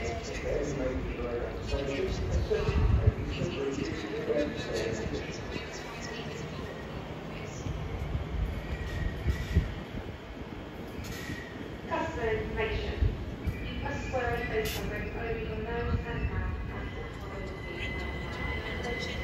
Customer information. You must swear a face covering over your nose and mouth and follow the seat.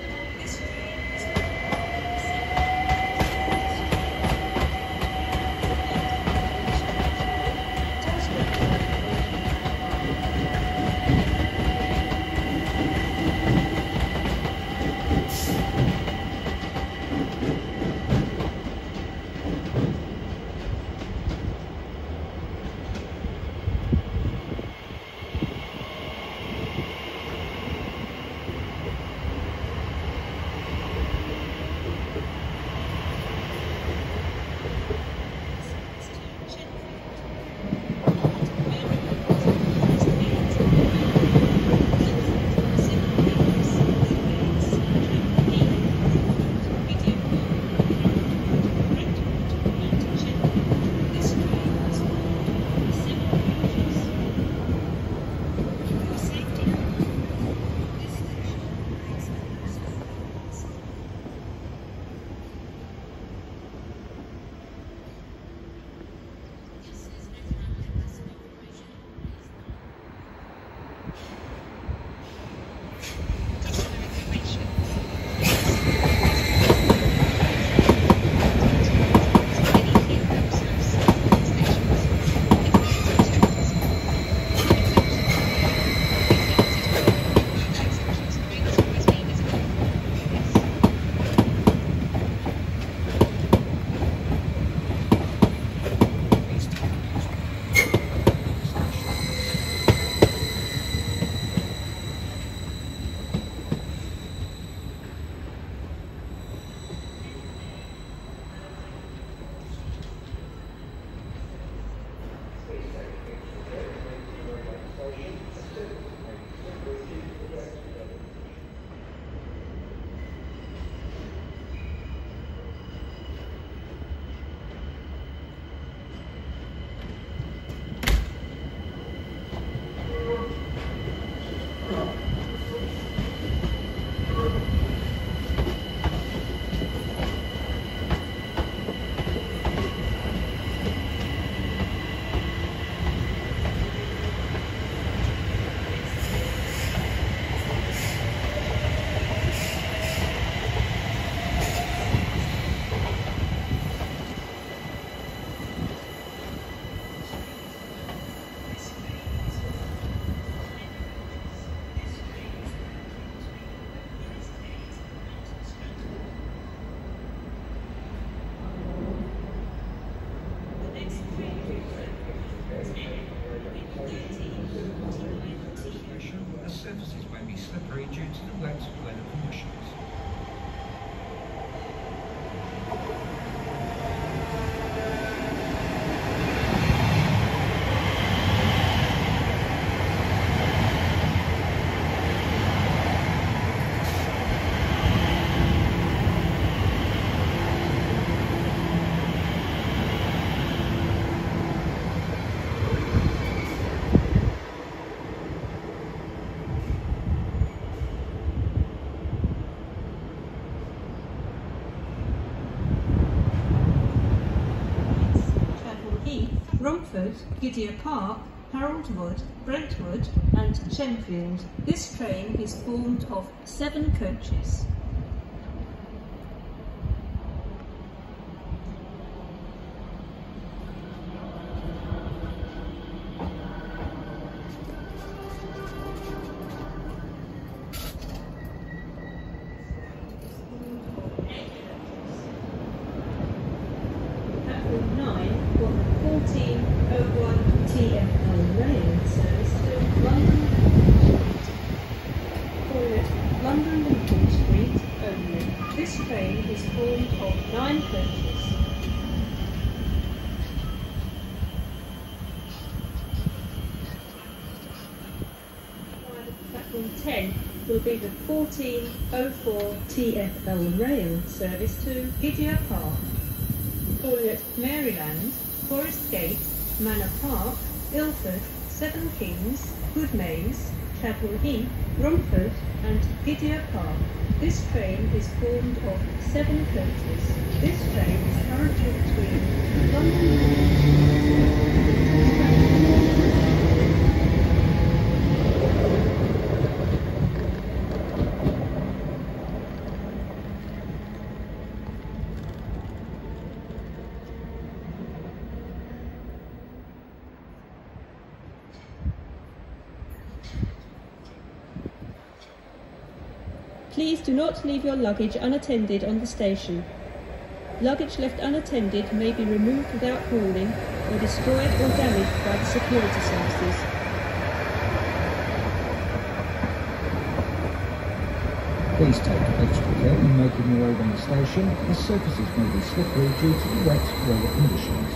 Surfaces may be slippery due to the wet weather conditions. Romford, Gidea Park, Haroldwood, Brentwood and Shenfield. This train is formed of 7 coaches. Platform 9 for the 1401 TFL rail service to London for London Liverpool Street only. This train is formed of 9 coaches. Platform 10 will be the 1404 TFL rail service to Gidea Park, Maryland, Forest Gate, Manor Park, Ilford, Seven Kings, Goodmayes, Chadwell Heath, Romford and Gidea Park. This train is formed of 7 coaches. This train is currently between London Please do not leave your luggage unattended on the station. Luggage left unattended may be removed without hauling or destroyed or damaged by the security services. Please take extra care when making your way around the station, as surfaces may be slippery due to the wet weather conditions.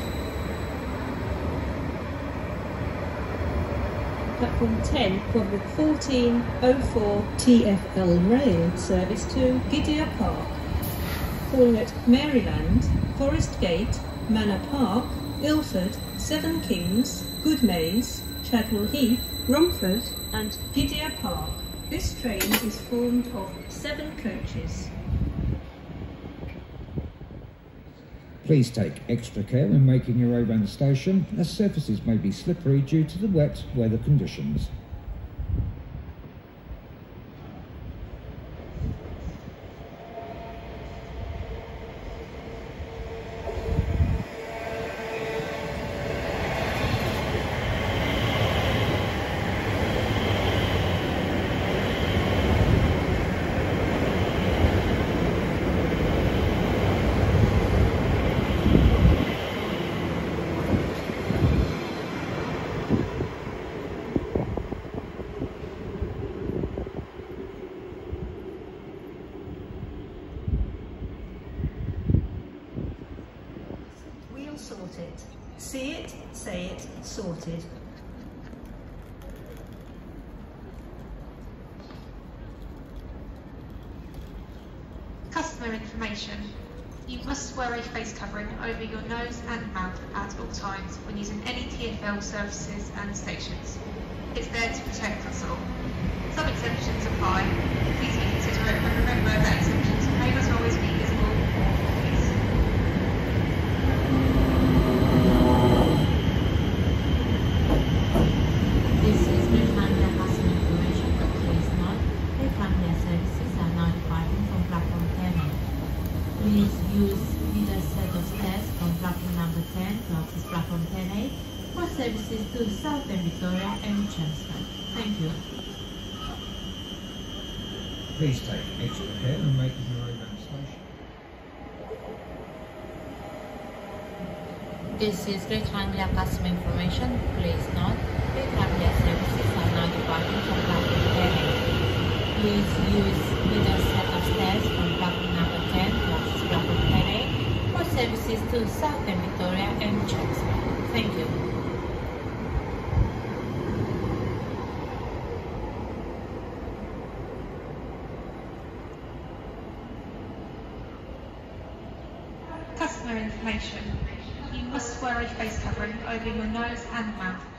Platform 10 from the 1404 TfL rail service to Gidea Park, calling at Maryland, Forest Gate, Manor Park, Ilford, Seven Kings, Goodmayes, Chadwell Heath, Romford and Gidea Park. This train is formed of 7 coaches. Please take extra care when making your way around the station, as surfaces may be slippery due to the wet weather conditions. Sorted. See it, say it, sorted. Customer information. You must wear a face covering over your nose and mouth at all times when using any TfL services and stations. It's there to protect us all. Some exemptions apply. Please be considerate and remember that exemptions may not always be visible or obvious. This is Britannia customer information, but please note, Britannia services are now departing from platform 10A. Please use either set of stairs from platform number 10 to access platform 10A for services to Southern Victoria and Chelmsford. Thank you. Please take extra care when making your way around the station. This is Great Anglia customer information. Please note, Great Anglia services are now departing from platform 10A. Please use either set of stairs from platform number 10 to access platform 10A for services to Southern Victoria and Chelmsford. Thank you. Customer information. You must wear a face covering over your nose and mouth